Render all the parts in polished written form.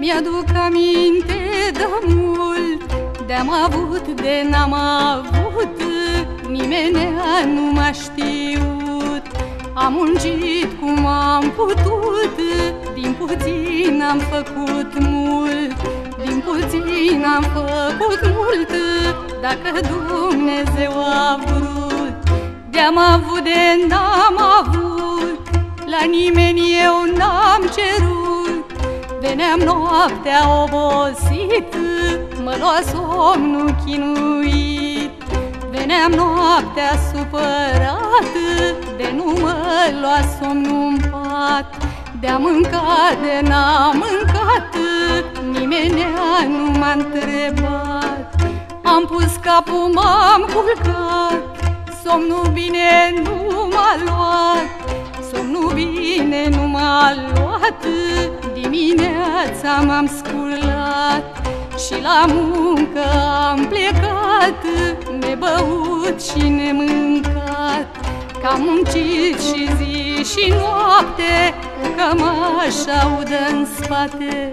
Mi-aduc aminte de mult, de-am avut, de n-am avut, nimenea nu m-a știut. Am muncit cum am putut, din puțin am făcut mult, din puțin am făcut mult, dacă Dumnezeu a vrut. De-am avut, de n-am avut, la nimeni eu n-am cerut. Veneam noaptea obosit, mă lua somnul chinuit. Veneam noaptea supărat, de nu mă lua somnul-n pat. De-am mâncat, de n-am mâncat, nimenea nu m-a întrebat. Am pus capul, m-am culcat, somnul bine nu m-a luat. Somnul bine nu m-a luat, dimineața m-am sculat și la muncă am plecat, nebăut și nemâncat. Că am muncit și zi și noapte, cu cămașa udă în spate.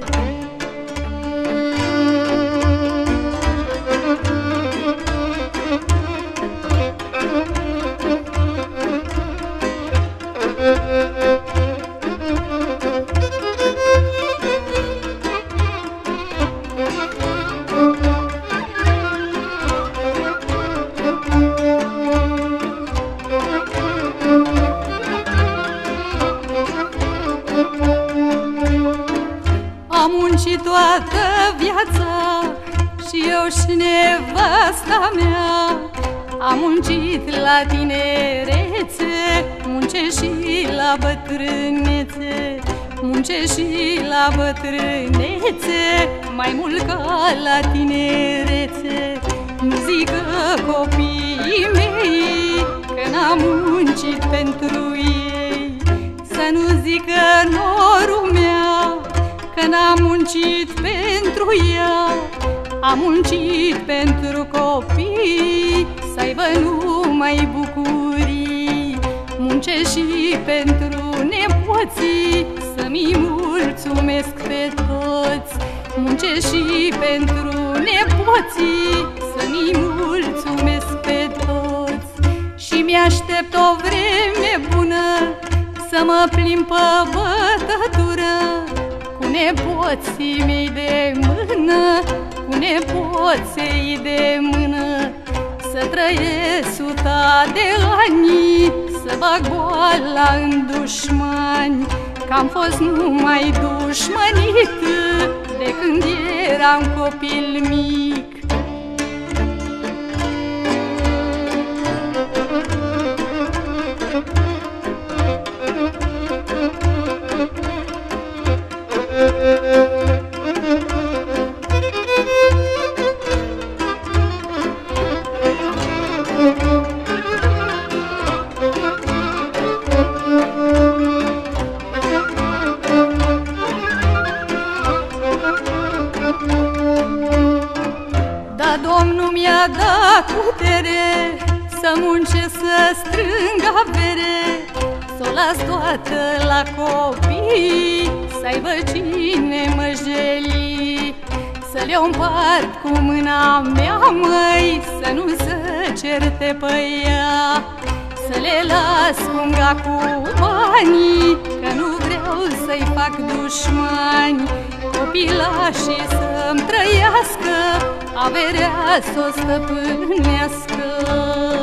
Am muncit toată viața, și eu și nevasta mea. Am muncit la tinerețe, muncesc și la bătrânețe. Muncesc și la bătrânețe, mai mult ca la tinerețe. Nu zică copiii mei că n-am muncit pentru ei, să nu zică norul meu că n-am muncit pentru ea. Am muncit pentru copii, să aibă numai bucurii. Muncesc și pentru nepoții, să-mi mulțumesc pe toți. Muncesc și pentru nepoții, să-mi mulțumesc pe toți. Și mi-aștept o vreme bună, să mă plimb pe bătătură, cu nepoții mei de mână, cu nepoții de mână. Să trăiesc 100 de ani, să bag boala în dușmani. Că-am fost numai dușmănit de când eram copil mic. Da, Domnul mi-a dat putere să muncesc, să strâng avere, să o las toată la copii, să aibă cine mă jeli. Să le împart cu mâna mea, măi, să nu se certe pe ea. Să le las punga cu banii, că nu vreau să-i fac dușmani. Copilașii să-mi trăiască, averea s-o stăpânească.